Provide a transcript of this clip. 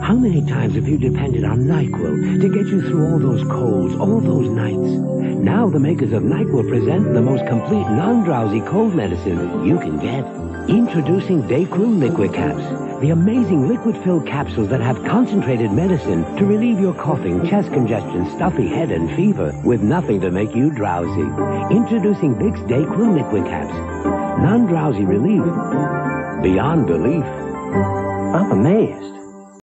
How many times have you depended on NyQuil to get you through all those colds, all those nights? Now the makers of NyQuil present the most complete non-drowsy cold medicine you can get. Introducing DayQuil LiquiCaps, the amazing liquid-filled capsules that have concentrated medicine to relieve your coughing, chest congestion, stuffy head, and fever with nothing to make you drowsy. Introducing Vicks DayQuil LiquiCaps. Non-drowsy relief beyond belief. I'm amazed.